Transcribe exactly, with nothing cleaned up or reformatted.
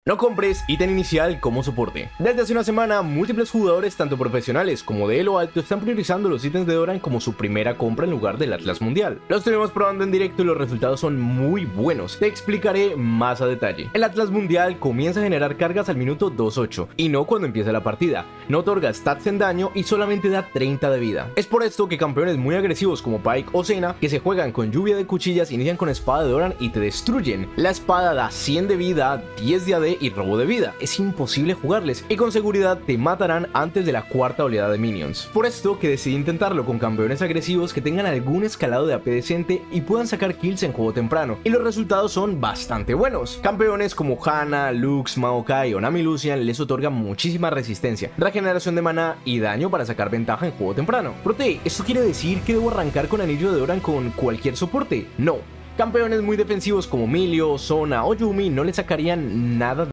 No compres ítem inicial como soporte. Desde hace una semana, múltiples jugadores, tanto profesionales como de elo alto, están priorizando los ítems de Doran como su primera compra en lugar del Atlas Mundial. Lo estuvimos probando en directo y los resultados son muy buenos. Te explicaré más a detalle. El Atlas Mundial comienza a generar cargas al minuto dos punto ocho y no cuando empieza la partida. No otorga stats en daño y solamente da treinta de vida. Es por esto que campeones muy agresivos como Pyke o Senna, que se juegan con lluvia de cuchillas, inician con espada de Doran y te destruyen. La espada da cien de vida, diez de A D y robo de vida. Es imposible jugarles y con seguridad te matarán antes de la cuarta oleada de minions. Por esto que decidí intentarlo con campeones agresivos que tengan algún escalado de A P decente y puedan sacar kills en juego temprano, y los resultados son bastante buenos. Campeones como Hanna, Lux, Maokai o Nami Lucian les otorgan muchísima resistencia, regeneración de maná y daño para sacar ventaja en juego temprano. Prote, ¿esto quiere decir que debo arrancar con anillo de Doran con cualquier soporte? No. Campeones muy defensivos como Milio, Sona o Yumi no le sacarían nada de